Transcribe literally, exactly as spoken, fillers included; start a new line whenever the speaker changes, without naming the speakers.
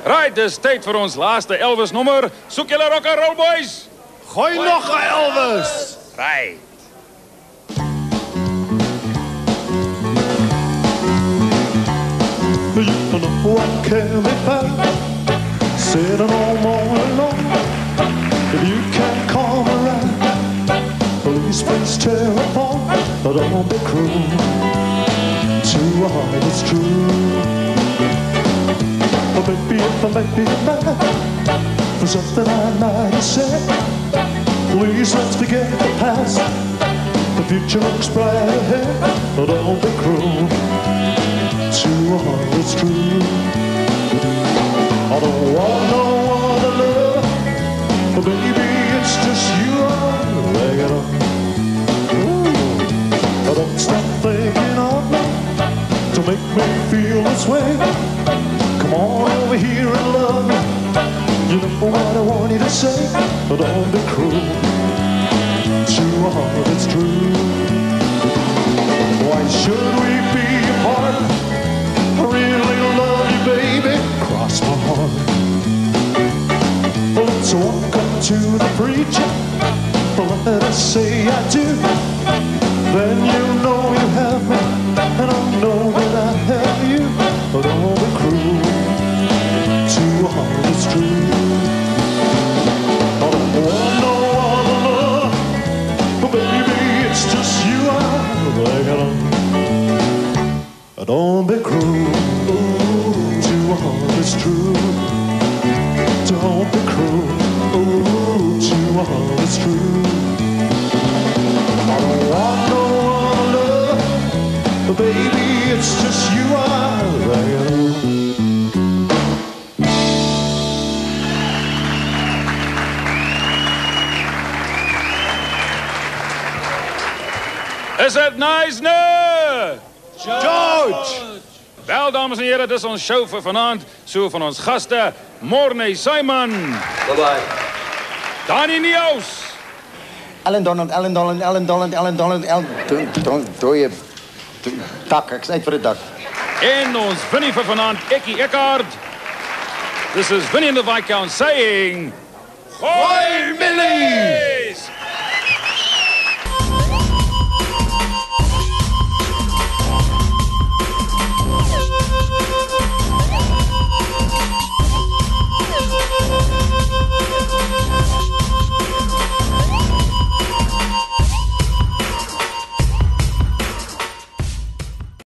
Right, dis tyd vir ons laaste Elvis nommer. Soek julle rock and roll boys.
Gooi nog 'n Elvis.
Right.
You know I can't be found sitting home all alone. If you can't come around, please please tear apart, but don't be cruel to a heart that's true. But maybe if I make you mad for something I might have said, please let's forget the past. The future looks bright ahead, but don't be cruel to a heart that's true. I don't want no other love, but baby it's just you I'm begging on. But don't stop thinking of me to make me feel this way. Come on over here and love me. You know what I want you to say, but don't be cruel to a heart that's true. Why should we be apart? I really love you, baby, cross my heart. Let's walk up to the preacher, let us say I do. Then you know you have me, and I know that I have you. But don't be cruel to a heart that's true. I don't want no other love, but baby it's just you I'm begging on. Don't be cruel to a heart that's true. Don't be cruel to a heart that's true. I don't want no other love, but baby it's just you I'm begging on.
Is dit nice, nee?
George.
Wel, dames en heren, dit is ons show vir vanaand. So van ons gaste, Morney Simon.
Bye-bye.
Danny Nieuws.
Ellen Donald, Ellen Donald, Ellen Donald, Ellen Donald, Ellen Donald, dooie dak, ek is uit vir die dak.
En ons Vinnie vir vanaand, Ekkie Eckhart. This is Vinnie in the Viscount saying, Gooi met